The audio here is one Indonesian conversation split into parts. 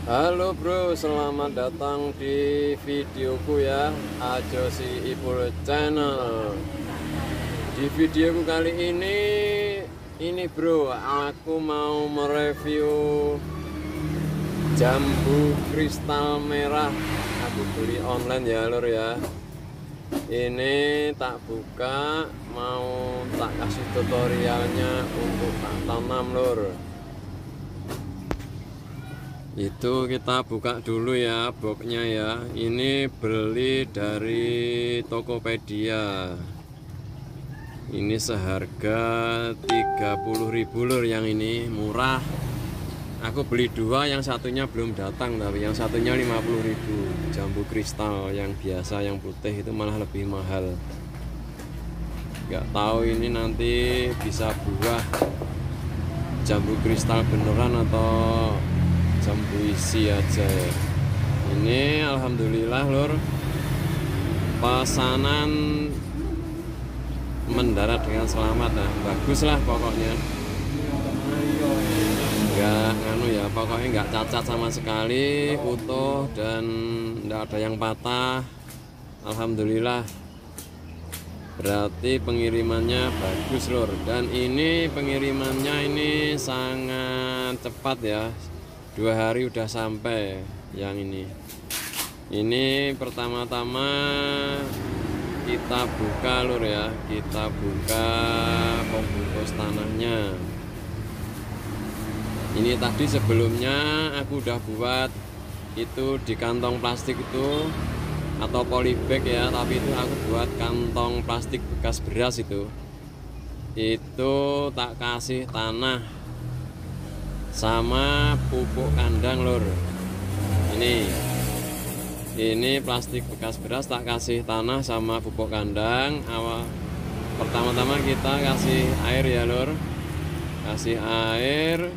Halo bro, selamat datang di videoku ya, Ajosi Ipul Channel. Di videoku kali ini bro, aku mau mereview jambu kristal merah. Aku beli online ya lur ya. Ini tak buka, mau tak kasih tutorialnya untuk tak tanam lur. Itu kita buka dulu ya boxnya ya. Ini beli dari Tokopedia. Ini seharga 30.000 lur, yang ini murah. Aku beli dua, yang satunya belum datang, tapi yang satunya 50.000. Jambu kristal yang biasa yang putih itu malah lebih mahal. Nggak tahu ini nanti bisa buah jambu kristal beneran atau jambu isi aja ya. Ini alhamdulillah lur, pesanan mendarat dengan selamat. Nah bagus lah pokoknya, nggak nganu ya, pokoknya nggak cacat sama sekali, utuh dan nggak ada yang patah. Alhamdulillah, berarti pengirimannya bagus lur. Dan ini pengirimannya ini sangat cepat ya, 2 hari udah sampai. Yang ini pertama-tama kita buka lur ya, kita buka pembungkus tanahnya. Ini tadi sebelumnya aku udah buat itu di kantong plastik itu atau polybag ya, tapi itu aku buat kantong plastik bekas beras. Itu tak kasih tanah sama pupuk kandang lur. Ini plastik bekas beras, tak kasih tanah sama pupuk kandang. Pertama-tama kita kasih air ya lur, kasih air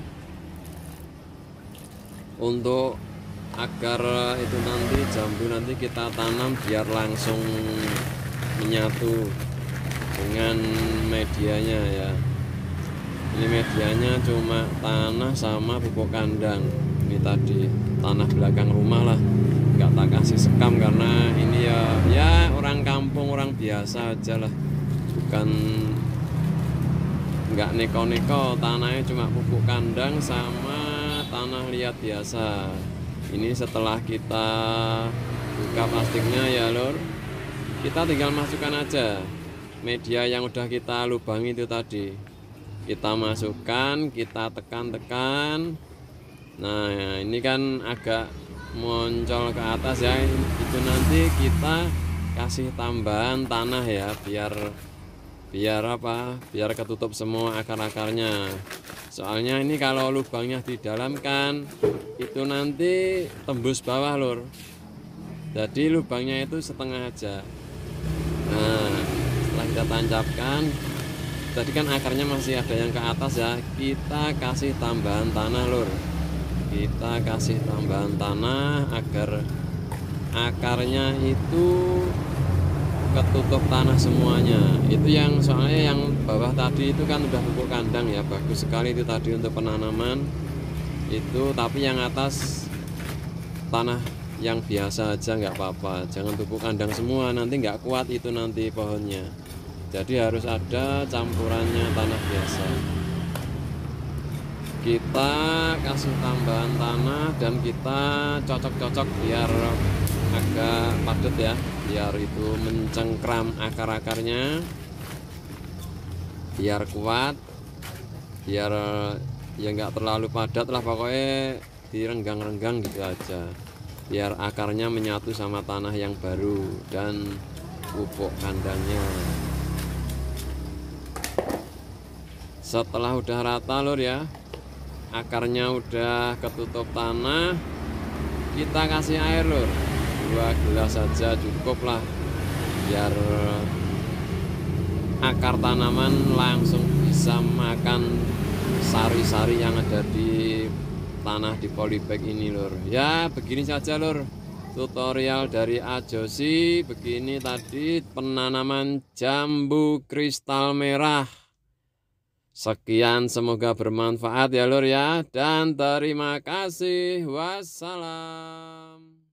untuk agar itu nanti jambu nanti kita tanam biar langsung menyatu dengan medianya ya. Ini medianya cuma tanah sama pupuk kandang. Ini tadi tanah belakang rumah lah, nggak tak kasih sekam karena ini ya orang kampung, orang biasa aja lah, bukan nggak neko-neko. Tanahnya cuma pupuk kandang sama tanah liat biasa. Ini setelah kita buka plastiknya ya lur, kita tinggal masukkan aja media yang udah kita lubangi itu tadi. Kita masukkan, kita tekan-tekan. Nah ini kan agak muncul ke atas ya, itu nanti kita kasih tambahan tanah ya, biar apa, biar ketutup semua akar-akarnya. Soalnya ini kalau lubangnya di dalam kan itu nanti tembus bawah lur, jadi lubangnya itu setengah aja. Nah setelah kita tancapkan, tadi kan akarnya masih ada yang ke atas ya, kita kasih tambahan tanah lur. Kita kasih tambahan tanah agar akarnya itu ketutup tanah semuanya. Itu yang soalnya yang bawah tadi itu kan udah pupuk kandang ya, bagus sekali itu tadi untuk penanaman itu. Tapi yang atas tanah yang biasa aja nggak apa-apa, jangan pupuk kandang semua, nanti nggak kuat itu nanti pohonnya. Jadi harus ada campurannya tanah biasa. Kita kasih tambahan tanah dan kita cocok-cocok biar agak padat ya, biar itu mencengkram akar-akarnya, biar kuat, biar ya nggak terlalu padat lah, pokoknya direnggang-renggang gitu aja, biar akarnya menyatu sama tanah yang baru dan pupuk kandangnya. Setelah udah rata lur ya, akarnya udah ketutup tanah, kita kasih air lur, 2 gelas saja cukup lah, biar akar tanaman langsung bisa makan sari-sari yang ada di tanah di polybag ini lur. Ya begini saja lur, tutorial dari Ajosi. Begini tadi penanaman jambu kristal merah. Sekian, semoga bermanfaat ya lur ya, dan terima kasih. Wassalam.